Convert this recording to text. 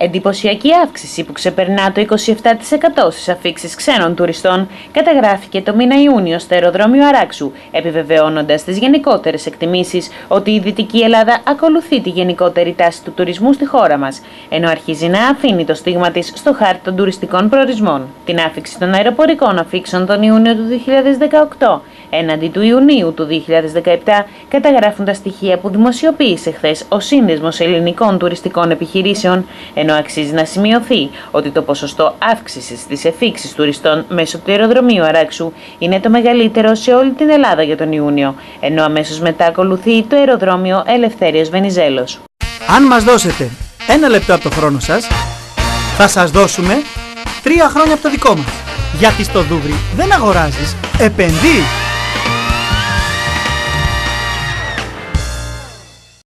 Εντυπωσιακή αύξηση που ξεπερνά το 27% στις αφίξεις ξένων τουριστών καταγράφηκε το μήνα Ιούνιο στο αεροδρόμιο Αράξου, επιβεβαιώνοντας τις γενικότερες εκτιμήσεις ότι η Δυτική Ελλάδα ακολουθεί τη γενικότερη τάση του τουρισμού στη χώρα μας, ενώ αρχίζει να αφήνει το στίγμα της στο χάρτη των τουριστικών προορισμών. Την άφιξη των αεροπορικών αφίξεων τον Ιούνιο του 2018 έναντι του Ιουνίου του 2017 καταγράφουν τα στοιχεία που δημοσιοποίησε χθες ο Σύνδεσμος Ελληνικών Τουριστικών Επιχειρήσεων, ενώ αξίζει να σημειωθεί ότι το ποσοστό αύξησης της εφίξης τουριστών μέσω του αεροδρομίου Αράξου είναι το μεγαλύτερο σε όλη την Ελλάδα για τον Ιούνιο, ενώ αμέσως μετά ακολουθεί το αεροδρόμιο Ελευθέριος Βενιζέλος. Αν μας δώσετε 1 λεπτό από το χρόνο σας, θα σας δώσουμε 3 χρόνια από το δικό μας. Γιατί στο Δούβρι δεν αγοράζεις, επενδύεις.